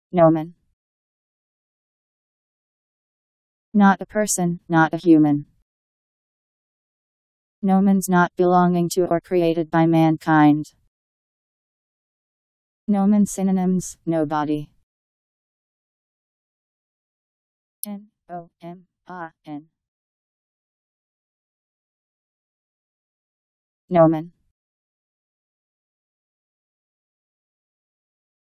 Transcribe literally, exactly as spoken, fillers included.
Noman. Not a person, not a human. Nomans not belonging to or created by mankind. Noman synonyms: nobody. N O M A N. Noman.